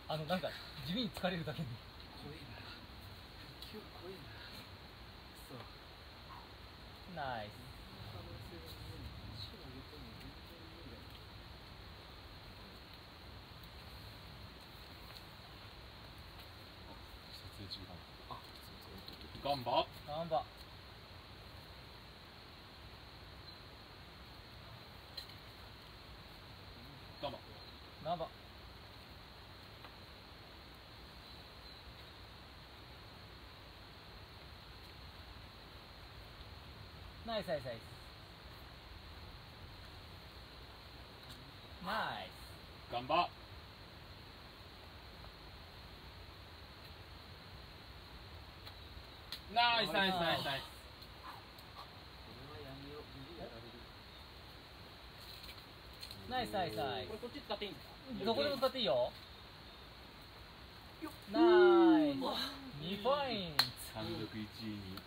なんか地味に疲れるだけで。 怖いな。今日怖いな。そう。 ナイス。 可能性は見えない。足を上げても全然無理だよ。 撮影中だ。あ、ガンバ。 ガンバ。 ガンバ。 ガンバ。ナイスナイスナイス。ナイス。 ガンバ。ナイスナイスナイスナイス。 これはやめよう。指やられる。 ナイスナイスナイこれこっち使っていいんですか？ ス。どこでも使っていいよ。ナイス。2ポイント。 単独1位に